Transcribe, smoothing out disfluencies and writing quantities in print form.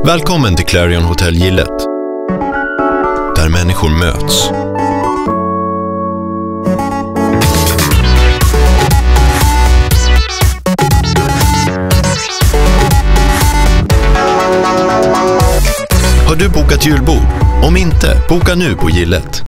Välkommen till Clarion Hotel Gillette, där människor möts. Har du bokat julbord? Om inte, boka nu på Gillette.